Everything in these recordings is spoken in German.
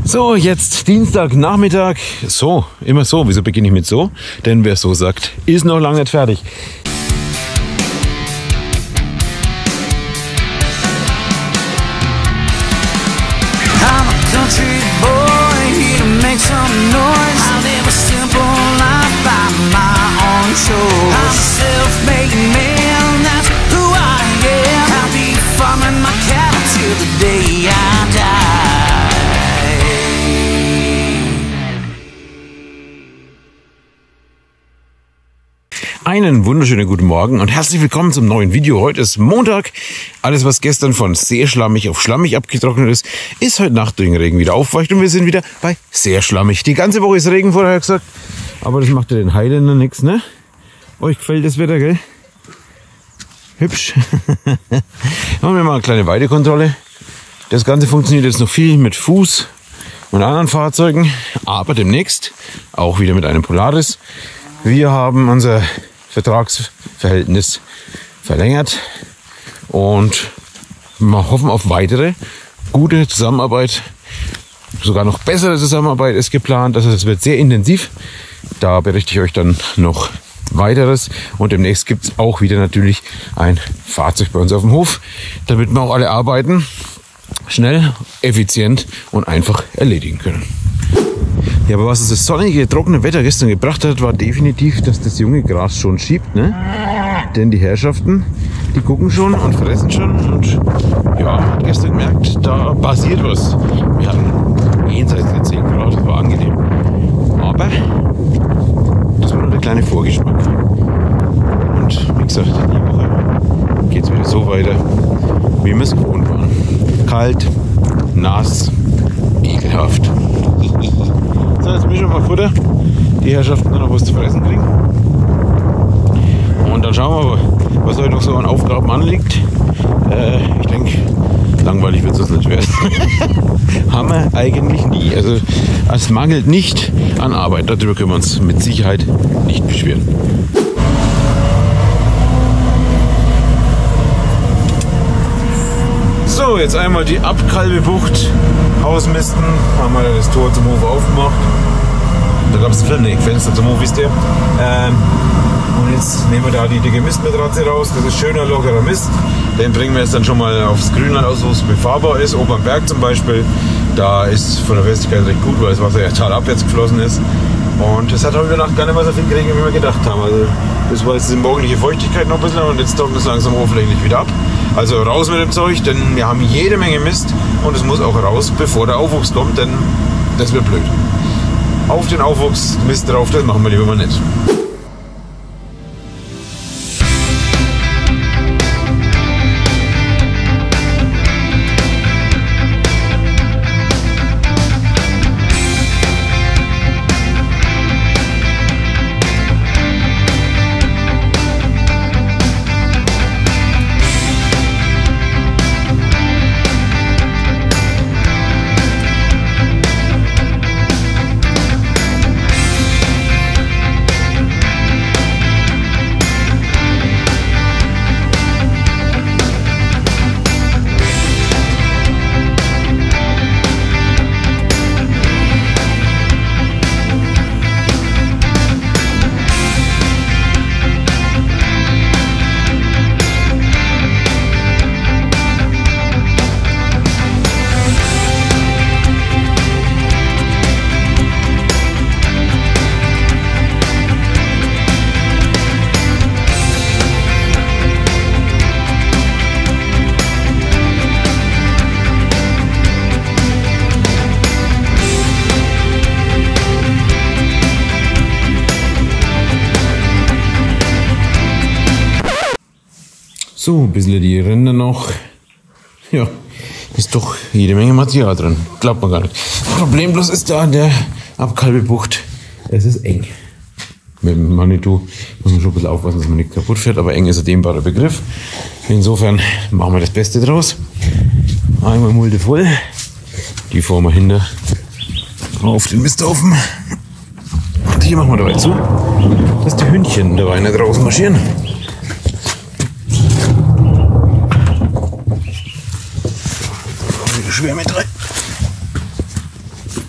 So, jetzt Dienstagnachmittag. So, immer so. Wieso beginne ich mit so? Denn wer so sagt, ist noch lange nicht fertig. Einen wunderschönen guten Morgen und herzlich willkommen zum neuen Video. Heute ist Montag. Alles, was gestern von sehr schlammig auf schlammig abgetrocknet ist, ist heute Nacht durch den Regen wieder aufgeweicht und wir sind wieder bei sehr schlammig. Die ganze Woche ist Regen, vorher gesagt, aber das macht ja den Heiländern nichts, ne? Euch gefällt das Wetter, gell? Hübsch. Machen wir mal eine kleine Weidekontrolle. Das Ganze funktioniert jetzt noch viel mit Fuß und anderen Fahrzeugen, aber demnächst auch wieder mit einem Polaris. Wir haben unser Vertragsverhältnis verlängert und wir hoffen auf weitere gute Zusammenarbeit. Sogar noch bessere Zusammenarbeit ist geplant. Also es wird sehr intensiv. Da berichte ich euch dann noch weiteres. Und demnächst gibt es auch wieder natürlich ein Fahrzeug bei uns auf dem Hof, damit wir auch alle Arbeiten schnell, effizient und einfach erledigen können. Ja, aber was das sonnige, trockene Wetter gestern gebracht hat, war definitiv, dass das junge Gras schon schiebt, ne? Denn die Herrschaften, die gucken schon und fressen schon und ja, gestern gemerkt, da passiert was. Wir hatten jenseits der 10 Grad, das war angenehm. Aber das war nur der kleine Vorgeschmack. Und wie gesagt, die Woche geht es wieder so weiter, wie wir es gewohnt waren. Kalt, nass, ekelhaft. So, jetzt mischen wir mal Futter. Die Herrschaften noch was zu fressen kriegen. Und dann schauen wir mal, was heute noch so an Aufgaben anliegt. Ich denke, langweilig wird es nicht werden. Haben wir eigentlich nie. Also es mangelt nicht an Arbeit. Darüber können wir uns mit Sicherheit nicht beschweren. So, jetzt einmal die Abkalbebucht ausmisten. Haben wir das Tor zum Hof aufgemacht. Da gab es ein Fenster zum Hof, wisst ihr. Und jetzt nehmen wir da die dicke Mistmatratze raus. Das ist schöner, lockerer Mist. Den bringen wir jetzt dann schon mal aufs Grünland aus, wo es befahrbar ist. Oben am Berg zum Beispiel. Da ist von der Festigkeit recht gut, weil das Wasser ja talabwärts geflossen ist. Und das hat heute Nacht gar nicht mal so viel geregnet, wie wir gedacht haben. Also das war jetzt die morgendliche Feuchtigkeit noch ein bisschen und jetzt trocknet es langsam oberflächlich wieder ab. Also raus mit dem Zeug, denn wir haben jede Menge Mist und es muss auch raus, bevor der Aufwuchs kommt, denn das wird blöd. Auf den Aufwuchs Mist drauf, das machen wir lieber mal nicht. So, ein bisschen die Ränder noch. Ja, ist doch jede Menge Material drin. Glaubt man gar nicht. Problem bloß ist da an der Abkalbebucht, es ist eng. Mit dem Manitou muss man schon ein bisschen aufpassen, dass man nicht kaputt fährt, aber eng ist ein dehnbarer Begriff. Insofern machen wir das Beste draus. Einmal Mulde voll. Die fahren wir hinter auf den Misthaufen. Und hier machen wir dabei zu, dass die Hündchen dabei nicht draußen marschieren. Schwer mit rein.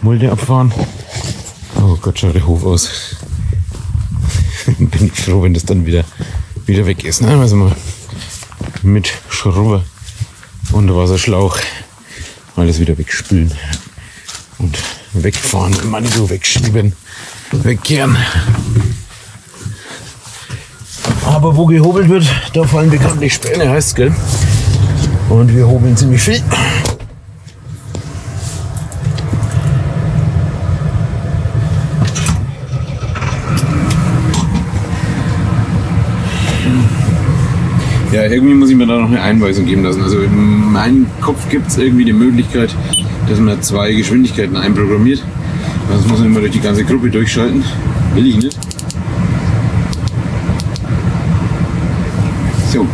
Mulde abfahren. Oh Gott, schaut der Hof aus. Bin ich froh, wenn das dann wieder weg ist. Ne? Also mal mit Schrubber und Wasserschlauch alles wieder wegspülen und wegfahren, Manitou wegschieben, wegkehren. Aber wo gehobelt wird, da fallen bekanntlich Späne, heißt es, gell? Und wir hobeln ziemlich viel. Ja, irgendwie muss ich mir da noch eine Einweisung geben lassen. Also in meinem Kopf gibt es irgendwie die Möglichkeit, dass man 2 Geschwindigkeiten einprogrammiert. Sonst muss man immer durch die ganze Gruppe durchschalten. Will ich nicht. So.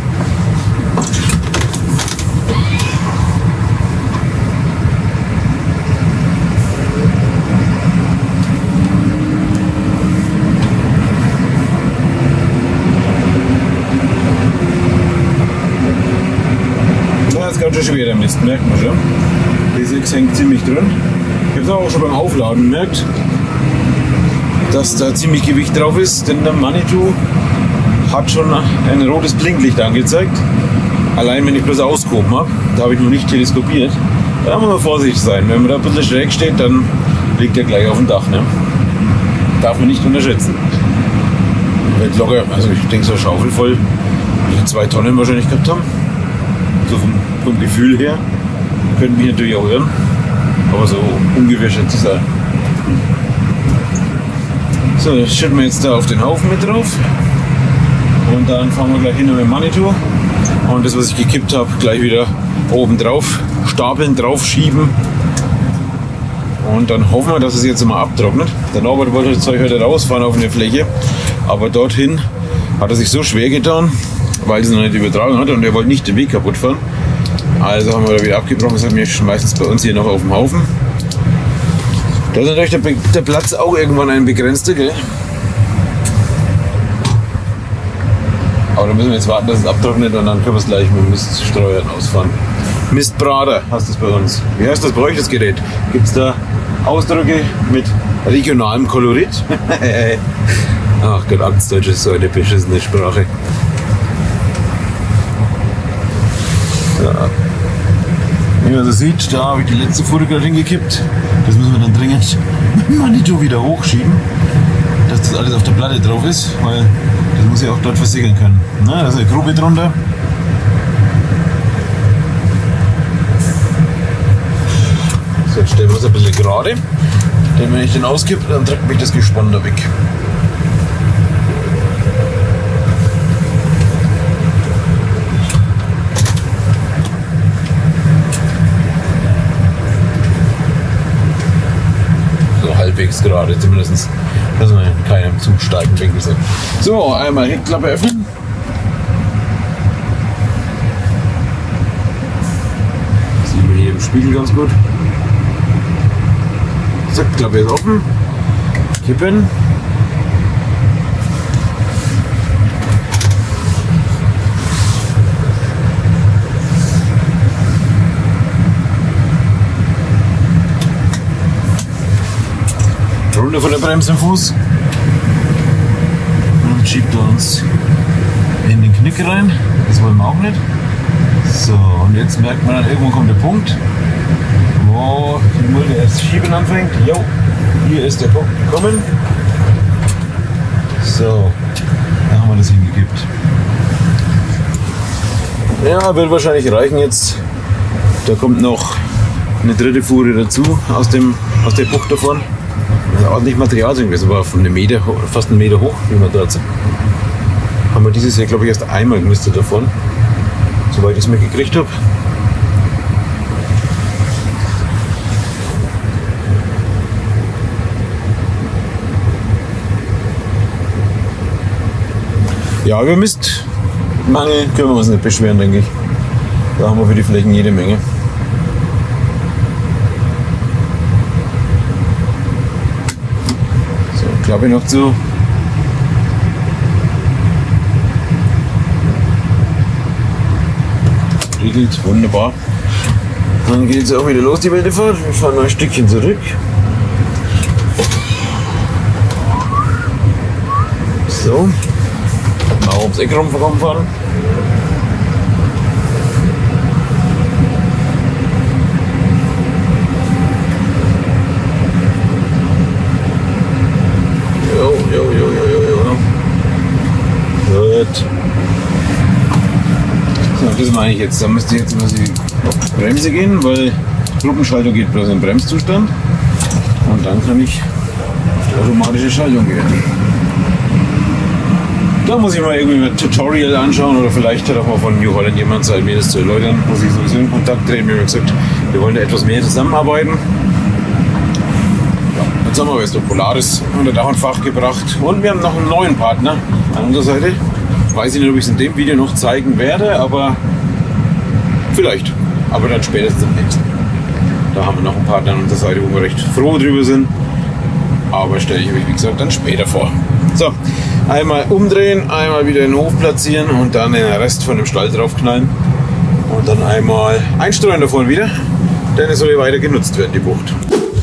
Das ist ganz schön schwer der Mist, merkt man schon. Die 6 hängt ziemlich drin. Ich habe es auch schon beim Aufladen gemerkt, dass da ziemlich Gewicht drauf ist, denn der Manitou hat schon ein rotes Blinklicht angezeigt. Allein wenn ich bloß ausgehoben habe, da habe ich noch nicht teleskopiert. Da muss man vorsichtig sein. Wenn man da ein bisschen schräg steht, dann liegt er gleich auf dem Dach. Ne? Darf man nicht unterschätzen. Wird locker, also ich denke so eine Schaufel voll, 2 Tonnen wahrscheinlich gehabt haben. So vom Gefühl her. Könnten mich natürlich auch irren. Aber so ungefähr schätze ich es ein. So, das schütten wir jetzt da auf den Haufen mit drauf. Und dann fahren wir gleich hin mit dem Manitou. Und das, was ich gekippt habe, gleich wieder oben drauf stapeln, drauf schieben. Und dann hoffen wir, dass es jetzt mal abtrocknet. Der Norbert wollte das Zeug heute rausfahren auf eine Fläche. Aber dorthin hat er sich so schwer getan, weil es noch nicht übertragen hat und er wollte nicht den Weg kaputt fahren. Also haben wir da wieder abgebrochen. Das haben wir meistens bei uns hier noch auf dem Haufen. Da ist natürlich der Platz auch irgendwann ein begrenzter, gell? Aber da müssen wir jetzt warten, dass es abtrocknet und dann können wir es gleich mit dem Miststreuern ausfahren. Mistbrater heißt das bei uns. Wie heißt das bei euch, das Gerät? Gibt es da Ausdrücke mit regionalem Kolorit? Ach Gott, Amtsdeutsch ist so eine beschissene Sprache. Ja. Wie man so sieht, da habe ich die letzte Fuhre gerade hingekippt. Das müssen wir dann dringend mit dem Manitou wieder hochschieben, dass das alles auf der Platte drauf ist, weil das muss ja auch dort versickern können. Na, da ist eine Grube drunter. So, jetzt stellen wir es ein bisschen gerade, denn wenn ich den auskippe, dann drückt mich das Gespann da weg. Halbwegs gerade, zumindest, dass wir in keinem zu steilen Winkel sind. So, einmal Heckklappe öffnen. Sieht man hier im Spiegel ganz gut. So, Klappe ist offen. Kippen. Runter von der Bremse im Fuß und schiebt uns in den Knick rein. Das wollen wir auch nicht. So, und jetzt merkt man dann, irgendwann kommt der Punkt, wo die Mulde erst schieben anfängt. Jo, hier ist der Punkt gekommen. So, da haben wir das hingekippt. Ja, wird wahrscheinlich reichen jetzt. Da kommt noch eine dritte Fuhre dazu aus der Bucht davon. Ordentlich Material sind gewesen, aber von einem Meter, fast einen Meter hoch, wie man dort haben wir dieses Jahr, glaube ich, erst einmal gemistet davon, soweit ich es mir gekriegt habe. Ja, über Mistmangel können wir uns nicht beschweren, denke ich. Da haben wir für die Flächen jede Menge. Klappe noch zu. Riegelt, wunderbar. Dann geht es auch wieder los, die wilde Fahrt. Wir fahren noch ein Stückchen zurück. So, mal ums Eck rumfahren. Gut. So, das meine ich jetzt. Da müsste jetzt über die Bremse gehen, weil die Gruppenschaltung geht bloß im Bremszustand. Und dann kann ich auf die automatische Schaltung gehen. Da muss ich mal irgendwie ein Tutorial anschauen oder vielleicht hat auch mal von New Holland jemand Zeit, mir das zu erläutern. Muss ich sowieso in Kontakt treten. Wir haben gesagt, wir wollen da etwas mehr zusammenarbeiten. Jetzt haben wir Westo Polaris unter Dach und Fach gebracht und wir haben noch einen neuen Partner an unserer Seite. Weiß ich nicht, ob ich es in dem Video noch zeigen werde, aber vielleicht. Aber dann spätestens am nächsten. Da haben wir noch einen Partner an unserer Seite, wo wir recht froh drüber sind. Aber stelle ich euch, wie gesagt, dann später vor. So, einmal umdrehen, einmal wieder in den Hof platzieren und dann den Rest von dem Stall draufknallen. Und dann einmal einstreuen davon wieder, denn es soll ja weiter genutzt werden, die Bucht.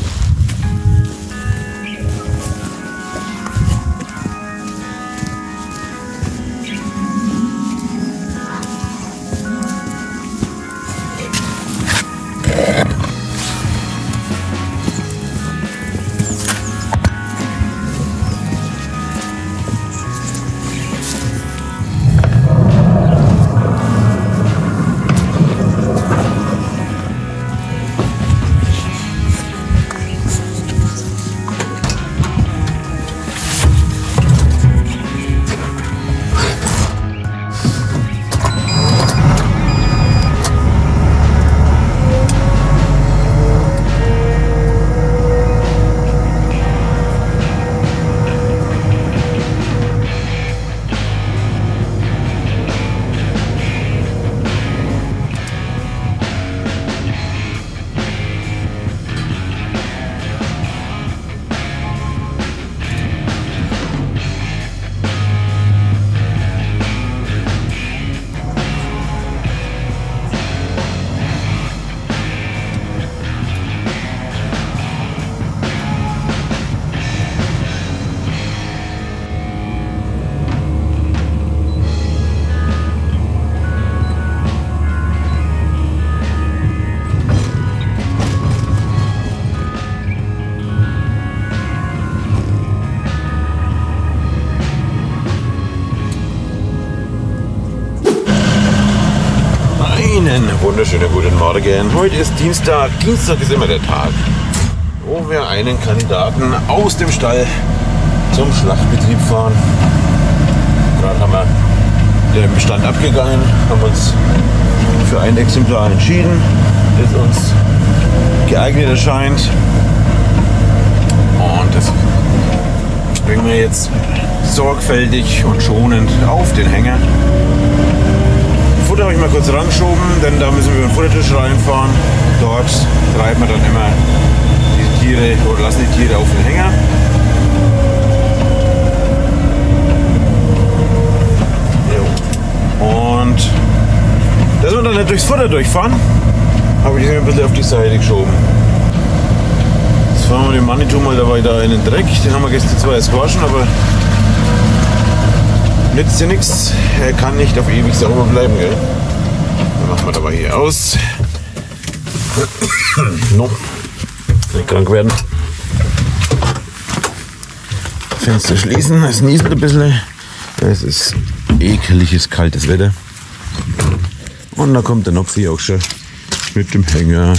Einen wunderschönen guten Morgen. Heute ist Dienstag. Dienstag ist immer der Tag, wo wir einen Kandidaten aus dem Stall zum Schlachtbetrieb fahren. Gerade haben wir den Bestand abgegangen, haben uns für ein Exemplar entschieden, das uns geeignet erscheint. Und das bringen wir jetzt sorgfältig und schonend auf den Hänger. Futter habe ich mal kurz rangeschoben, denn da müssen wir über den Futtertisch reinfahren. Dort treiben wir dann immer die Tiere oder lassen die Tiere auf den Hänger. Und dass wir dann nicht durchs Futter durchfahren, habe ich ein bisschen auf die Seite geschoben. Jetzt fahren wir den Manitou mal dabei da in den Dreck. Den haben wir gestern zwar erst gewaschen, aber nützt ja nichts. Er kann nicht auf ewig sauber bleiben, gell? Dann machen wir dabei hier aus. No. Nicht krank werden. Fenster schließen. Es nieselt ein bisschen. Es ist ekeliges, kaltes Wetter. Und da kommt der Napf hier auch schon mit dem Hänger.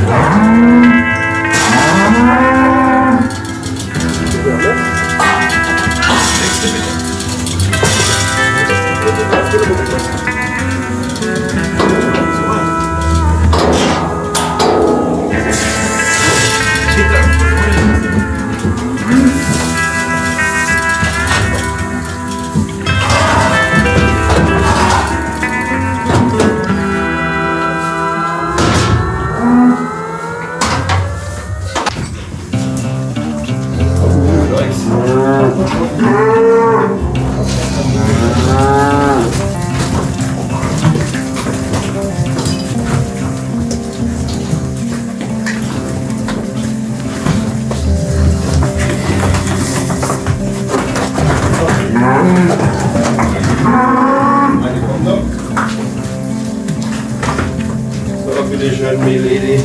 Bitte schön, Milady.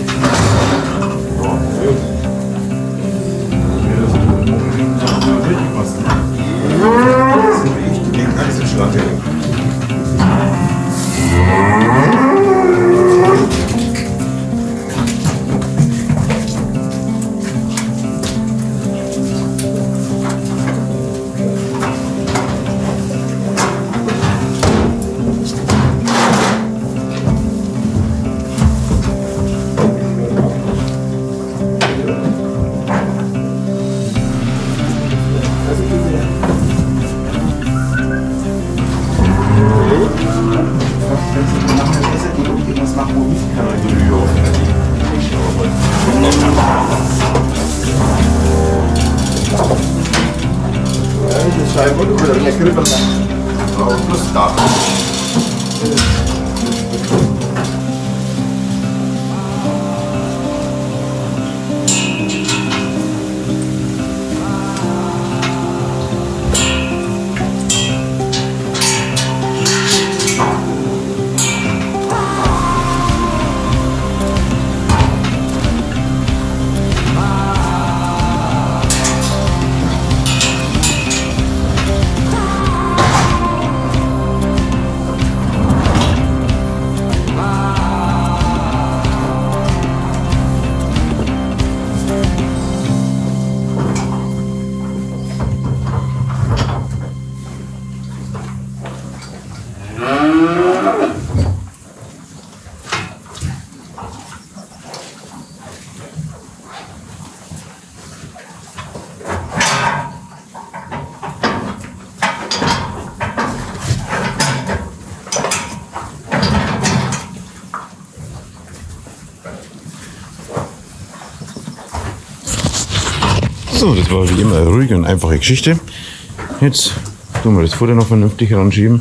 So, das war wie immer eine ruhige und einfache Geschichte. Jetzt tun wir das Futter noch vernünftig ranschieben.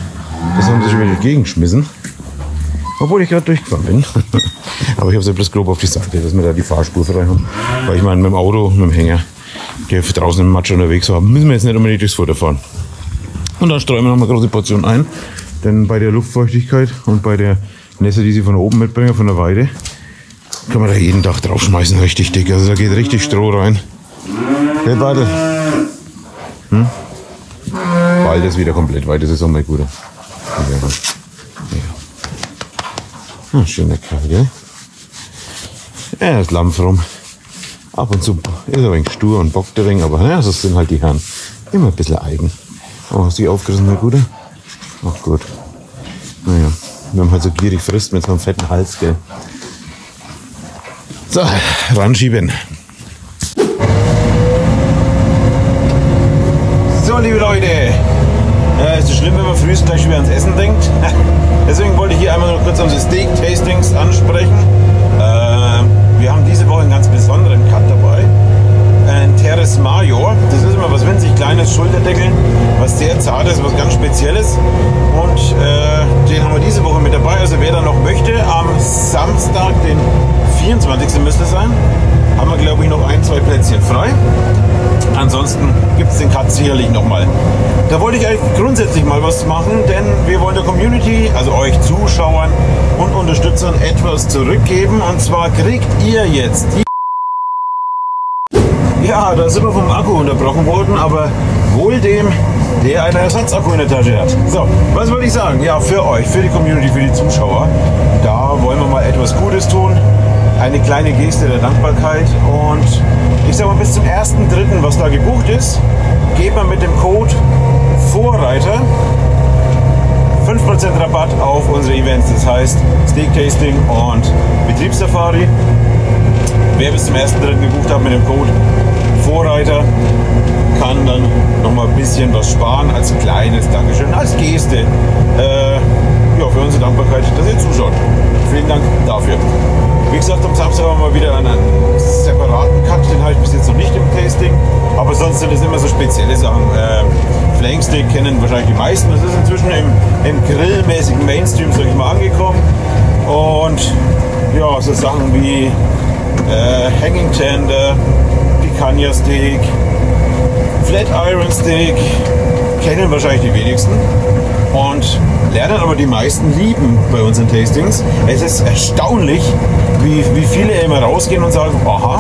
Das haben sie schon wieder gegengeschmissen. Obwohl ich gerade durchgefahren bin. Aber ich habe es ja bloß grob auf die Seite, dass wir da die Fahrspur frei haben. Weil ich meine, mit dem Auto, mit dem Hänger, der draußen im Matsch unterwegs war, müssen wir jetzt nicht unbedingt durchs Futter fahren. Und dann streuen wir noch eine große Portion ein. Denn bei der Luftfeuchtigkeit und bei der Nässe, die sie von oben mitbringen, von der Weide, kann man da jeden Tag draufschmeißen, richtig dick. Also da geht richtig Stroh rein. Hey, Badel. Bald ist wieder komplett weit, das ist auch mal gut. Ja. Ah, schöner Kaffee, gell? Ja, das Lampf rum. Ab und zu ist er ein wenig stur und bockt ein wenig, aber naja, das sind halt die Herren. Immer ein bisschen eigen. Oh, hast du die aufgerissen, mein Guter? Ach gut. Naja, wenn man halt so gierig frisst mit so einem fetten Hals, gell? So, ranschieben. So, liebe Leute, ist es schlimm, wenn man frühestens gleich wieder ans Essen denkt? Deswegen wollte ich hier einmal noch kurz unsere Steak-Tastings ansprechen. Wir haben diese Woche einen ganz besonderen Cut dabei. Ein Terrace Major. Das ist immer was winzig kleines, Schulterdeckel, was sehr zartes, was ganz Spezielles. Und den haben wir diese Woche mit dabei. Also wer da noch möchte, am Samstag, den 24. müsste es sein, haben wir, glaube ich, noch 1, 2 Plätzchen frei. Ansonsten gibt es den Cut sicherlich nochmal. Da wollte ich eigentlich grundsätzlich mal was machen, denn wir wollen der Community, also euch Zuschauern und Unterstützern, etwas zurückgeben. Und zwar kriegt ihr jetzt die... Ja, da sind wir vom Akku unterbrochen worden, aber wohl dem, der einen Ersatzakku in der Tasche hat. So, was wollte ich sagen? Ja, für euch, für die Community, für die Zuschauer, da wollen wir mal etwas Gutes tun. eine kleine Geste der Dankbarkeit. Und ich sag mal, bis zum 1.3., was da gebucht ist, geht man mit dem Code Vorreiter 5% Rabatt auf unsere Events. Das heißt Steak Tasting und Betriebssafari. Wer bis zum 1.3. gebucht hat mit dem Code Vorreiter, kann dann nochmal ein bisschen was sparen als kleines Dankeschön, als Geste für unsere Dankbarkeit, dass ihr zuschaut. Vielen Dank dafür. Wie gesagt, am Samstag haben wir mal wieder einen separaten Cut, den habe ich bis jetzt noch nicht im Tasting, aber sonst sind es immer so spezielle Sachen. Flanksteak kennen wahrscheinlich die meisten, das ist inzwischen im grillmäßigen Mainstream, sag ich mal, angekommen. Und ja, so Sachen wie Hanging Tender, Picanha Steak, Flat Iron Steak kennen wahrscheinlich die wenigsten und lernen aber die meisten lieben bei unseren Tastings. Es ist erstaunlich, wie viele immer rausgehen und sagen, aha,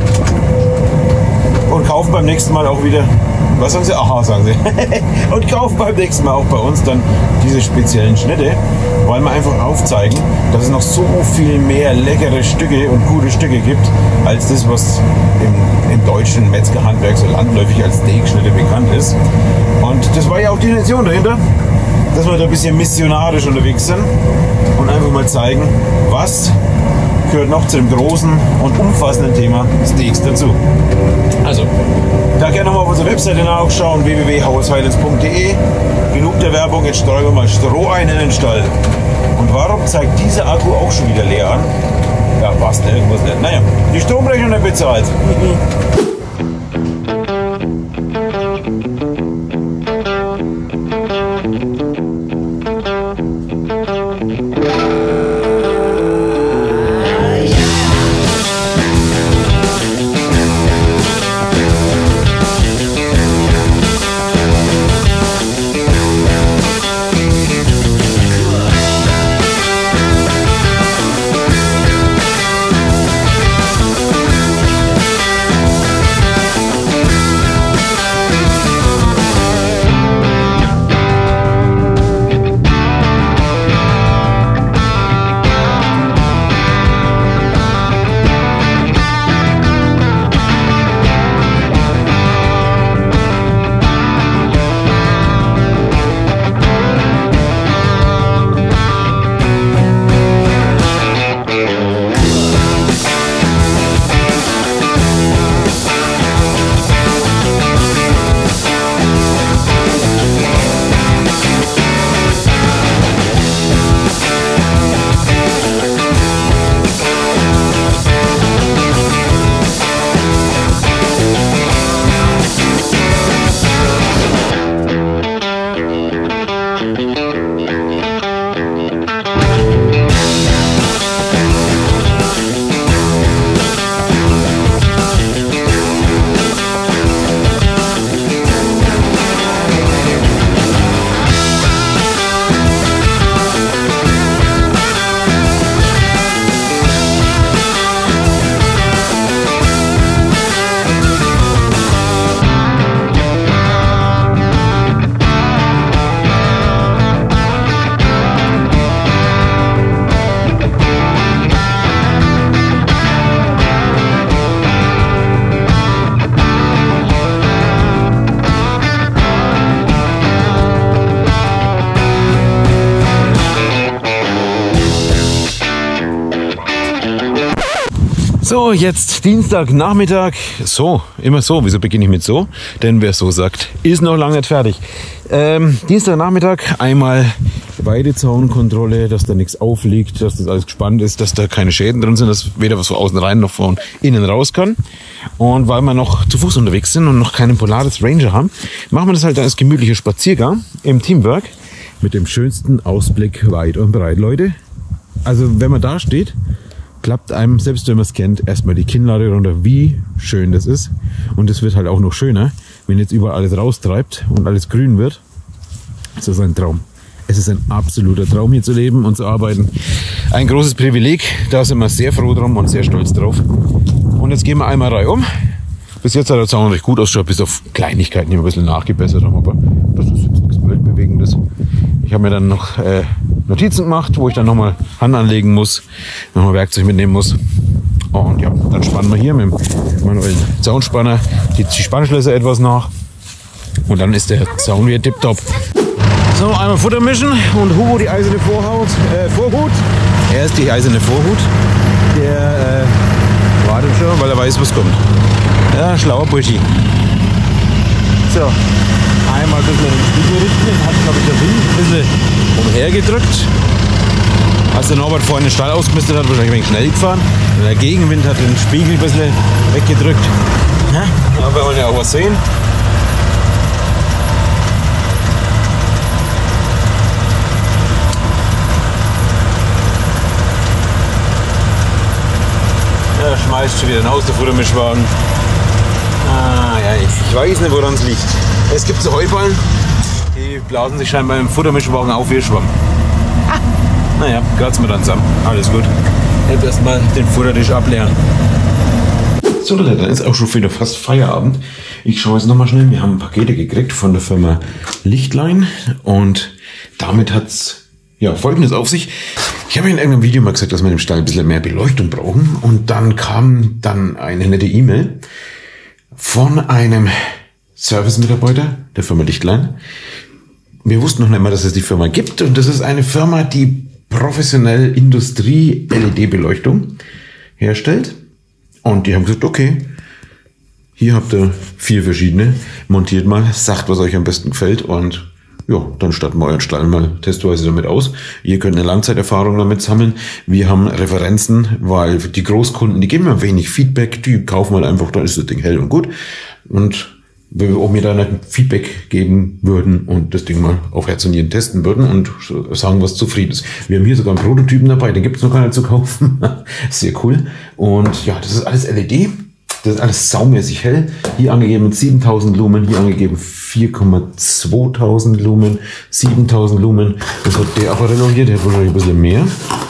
und kaufen beim nächsten Mal auch wieder, was sagen sie? Aha, sagen sie. Und kaufen beim nächsten Mal auch bei uns dann diese speziellen Schnitte, weil wir einfach aufzeigen, dass es noch so viel mehr leckere Stücke und gute Stücke gibt, als das, was im deutschen Metzgerhandwerk so landläufig als Steakschnitte bekannt ist. Und das war ja auch die Intention dahinter, dass wir da ein bisschen missionarisch unterwegs sind und einfach mal zeigen, was gehört noch zu dem großen und umfassenden Thema Steaks dazu. Also, da gerne nochmal auf unsere Webseite nachschauen, www.haueshighlands.de. Genug der Werbung, jetzt streuen wir mal Stroh ein in den Stall. Und warum zeigt dieser Akku auch schon wieder leer an? Ja, passt irgendwas nicht. Naja, die Stromrechnung nicht bezahlt. So, jetzt Dienstagnachmittag. So, immer so. Wieso beginne ich mit so? Denn wer so sagt, ist noch lange nicht fertig. Dienstagnachmittag einmal Weidezaunkontrolle, dass da nichts aufliegt, dass das alles gespannt ist, dass da keine Schäden drin sind, dass weder was von außen rein noch von innen raus kann. Und weil wir noch zu Fuß unterwegs sind und noch keinen Polaris Ranger haben, machen wir das halt als gemütlicher Spaziergang im Teamwork mit dem schönsten Ausblick weit und breit. Leute, also wenn man da steht, klappt einem, selbst wenn man es kennt, erstmal die Kinnlade runter, wie schön das ist. Und es wird halt auch noch schöner, wenn jetzt überall alles raustreibt und alles grün wird. Das ist ein Traum. Es ist ein absoluter Traum, hier zu leben und zu arbeiten. Ein großes Privileg, da sind wir sehr froh drum und sehr stolz drauf. Und jetzt gehen wir einmal reihum. Bis jetzt hat der Zaun recht gut ausgeschaut, bis auf Kleinigkeiten, die wir ein bisschen nachgebessert haben. Aber das ist jetzt nichts Weltbewegendes. Ich habe mir dann noch Notizen gemacht, wo ich dann nochmal Hand anlegen muss, nochmal Werkzeug mitnehmen muss. Und ja, dann spannen wir hier mit dem manuellen Zaunspanner die Spannschlösser etwas nach. Und dann ist der Zaun wieder tipptopp. So, einmal Futter mischen und Hugo die eiserne Vorhut. Er ist die eiserne Vorhut. Der wartet schon, weil er weiß, was kommt. Ja, schlauer Burschi. So, einmal ein bisschen den Spiegel richten. Hat, glaube ich, der Wind ein bisschen umhergedrückt. Als der Norbert vorhin den Stall ausgemistet hat, wahrscheinlich ein wenig schnell gefahren. Und der Gegenwind hat den Spiegel ein bisschen weggedrückt. Ja, aber wir wollen ja auch was sehen. Er schmeißt schon wieder den aus, der Futtermischwagen. Ah, ja, ich weiß nicht, woran es liegt. Es gibt so Heuballen, die blasen sich scheinbar im Futtermischwagen auf wie ein Schwamm. Naja, grat's mir dann zusammen. Alles gut. Jetzt erstmal den Futtertisch ableeren. So Leute, dann ist auch schon wieder fast Feierabend. Ich schaue jetzt nochmal schnell. Wir haben Pakete gekriegt von der Firma Lichtlein und damit hat's ja Folgendes auf sich. Ich habe in irgendeinem Video mal gesagt, dass wir im Stall ein bisschen mehr Beleuchtung brauchen und dann kam dann eine nette E-Mail von einem Service-Mitarbeiter der Firma Lichtlein. Wir wussten noch nicht mal, dass es die Firma gibt und das ist eine Firma, die professionell Industrie-LED-Beleuchtung herstellt. Und die haben gesagt, okay, hier habt ihr 4 verschiedene, montiert mal, sagt, was euch am besten gefällt und ja, dann starten wir euren Stall mal testweise damit aus. Ihr könnt eine Langzeiterfahrung damit sammeln. Wir haben Referenzen, weil die Großkunden, die geben mir wenig Feedback, die kaufen halt einfach, dann ist das Ding hell und gut. Und ob wir da ein Feedback geben würden und das Ding mal auf Herz und Nieren testen würden und sagen, was zufrieden ist. Wir haben hier sogar einen Prototypen dabei, den gibt es noch gar nicht zu kaufen. Sehr cool. Und ja, das ist alles LED. Das ist alles saumäßig hell. Hier angegeben 7000 Lumen, hier angegeben 4,2000 Lumen, 7000 Lumen. Das hat der Apparillo hier, der hat wahrscheinlich ein bisschen mehr.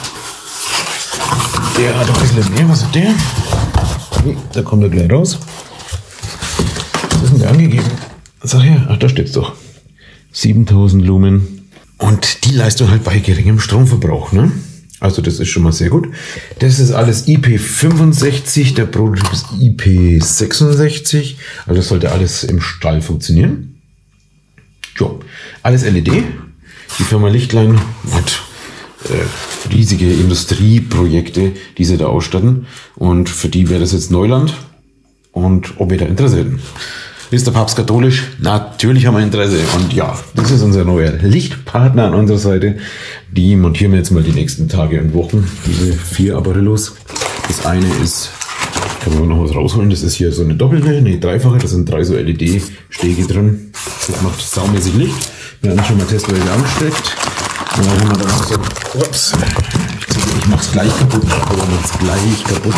Der hat ein bisschen mehr, was hat der? Nee, da kommt er gleich raus. Was ist denn der angegeben? Sag her, ach, da steht's doch. 7000 Lumen. Und die Leistung halt bei geringem Stromverbrauch, ne? Also das ist schon mal sehr gut. Das ist alles IP65, der Prototyp ist IP66. Also das sollte alles im Stall funktionieren. Ja, alles LED. Die Firma Lichtlein hat riesige Industrieprojekte, die sie da ausstatten. Und für die wäre das jetzt Neuland. Und ob wir da Interesse hätten. Ist der Papst katholisch? Natürlich haben wir Interesse. Und ja, das ist unser neuer Lichtpartner an unserer Seite. Die montieren wir jetzt mal die nächsten Tage und Wochen. Diese 4 Apparillos. Das eine ist, kann man noch was rausholen, das ist hier so eine doppelte, eine dreifache. Da sind 3 so LED-Stege drin. Das macht saumäßig Licht. Wir haben schon mal testweise angesteckt. Und dann haben wir dann auch so, ups, ich mach's gleich kaputt. Aber mach's gleich kaputt.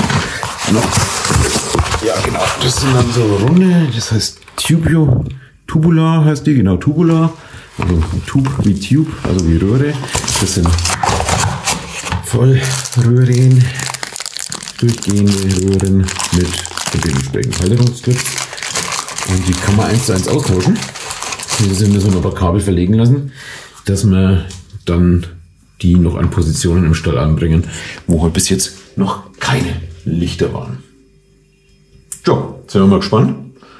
Ja, genau. Das sind dann so Runde, das heißt Tubular heißt die, genau, Tubular. Also Tube wie Tube, also wie Röhre. Das sind Vollröhren, durchgehende Röhren mit dementsprechend Halterungsgriff. Und die kann man 1:1 austauschen. Diese müssen wir noch ein paar Kabel verlegen lassen, dass wir dann die noch an Positionen im Stall anbringen, wo halt bis jetzt noch keine Lichter waren. Ja, sind wir mal gespannt.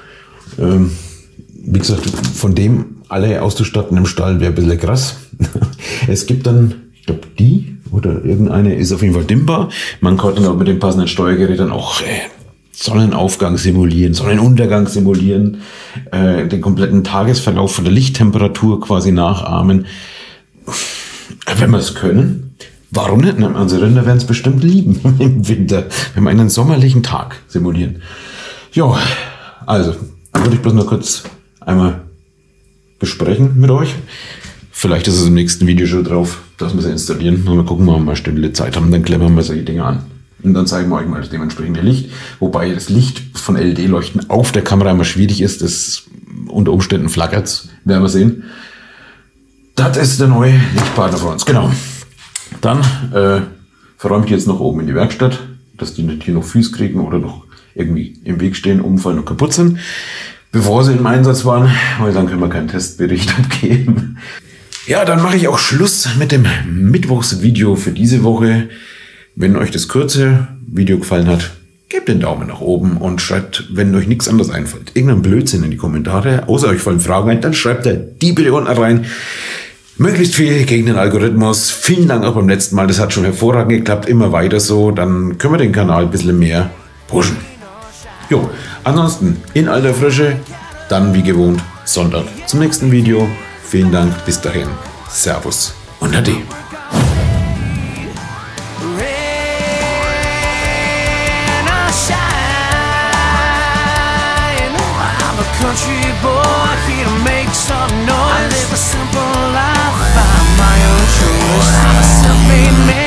Wie gesagt, von dem alle auszustatten im Stall wäre ein bisschen krass. Es gibt dann, ich glaube die oder irgendeine ist auf jeden Fall dimmbar. Man kann dann auch mit dem passenden Steuergerät dann auch Sonnenaufgang simulieren, Sonnenuntergang simulieren, den kompletten Tagesverlauf von der Lichttemperatur quasi nachahmen. Wenn wir es können, warum nicht? Unsere Rinder werden es bestimmt lieben im Winter, wenn wir einen sommerlichen Tag simulieren. Ja, also, würde ich bloß noch kurz einmal besprechen mit euch. Vielleicht ist es im nächsten Video schon drauf, dass wir sie installieren. Mal gucken, wenn wir mal eine Stunde Zeit haben, dann klemmern wir solche Dinge an. Und dann zeigen wir euch mal das dementsprechende Licht. Wobei das Licht von LED-Leuchten auf der Kamera immer schwierig ist. Das unter Umständen flackert, werden wir sehen. Das ist der neue Lichtpartner von uns, genau. Dann verräumt ihr jetzt noch oben in die Werkstatt, dass die nicht hier noch Füße kriegen oder noch irgendwie im Weg stehen, umfallen und kaputt sind, bevor sie im Einsatz waren, weil dann können wir keinen Testbericht abgeben. Ja, dann mache ich auch Schluss mit dem Mittwochsvideo für diese Woche. Wenn euch das kurze Video gefallen hat, gebt den Daumen nach oben und schreibt, wenn euch nichts anderes einfällt, irgendeinen Blödsinn in die Kommentare. Außer euch fallen Fragen ein, dann schreibt die bitte unten rein. Möglichst viel gegen den Algorithmus. Vielen Dank auch beim letzten Mal. Das hat schon hervorragend geklappt. Immer weiter so. Dann können wir den Kanal ein bisschen mehr pushen. Jo, ansonsten in alter Frische. Dann wie gewohnt Sonntag zum nächsten Video. Vielen Dank. Bis dahin. Servus und Ade. Country boy here to make some noise. I live a simple life by my own choice. I'm a self-made man.